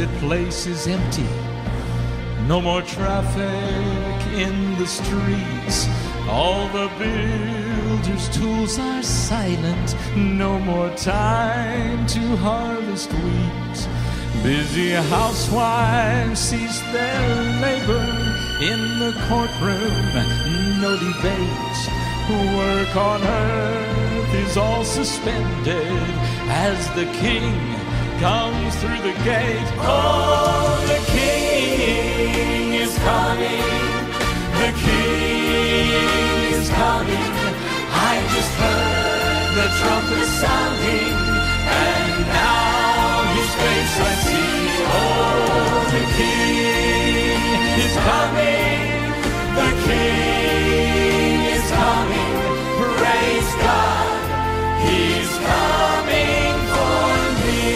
place is empty. No more traffic in the streets. All the builders' tools are silent. No more time to harvest wheat. Busy housewives cease their labor. In the courtroom, no debate. Work on earth is all suspended as the king comes through the gate. Oh, the king is coming. The king is coming. I just heard the trumpet sounding, and now his face I see. Oh, the king is coming. The king is coming. Praise God, he's coming for me.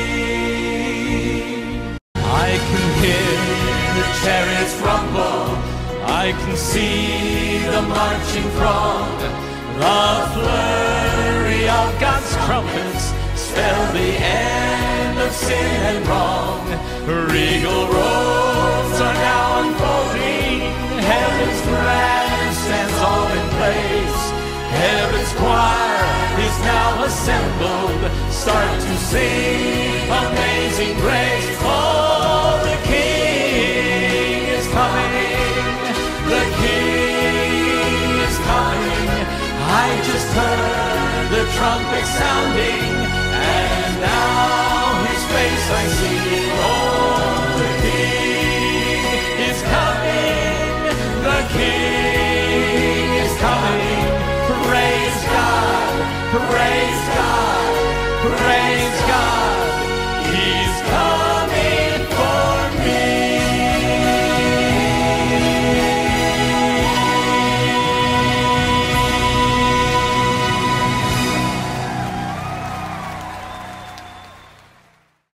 I can hear the chariots rumble. I can see the marching throng. The flurry of God's trumpets spell the end of sin and wrong. Regal robes are now unfolding. Heaven's grandstands all in place. Heaven's choir is now assembled. Start to sing Amazing Grace. Oh, the King is coming. The King is coming. I just heard the trumpet sounding, and now his face I see. Oh, the King is coming. The King is coming. Praise God. Praise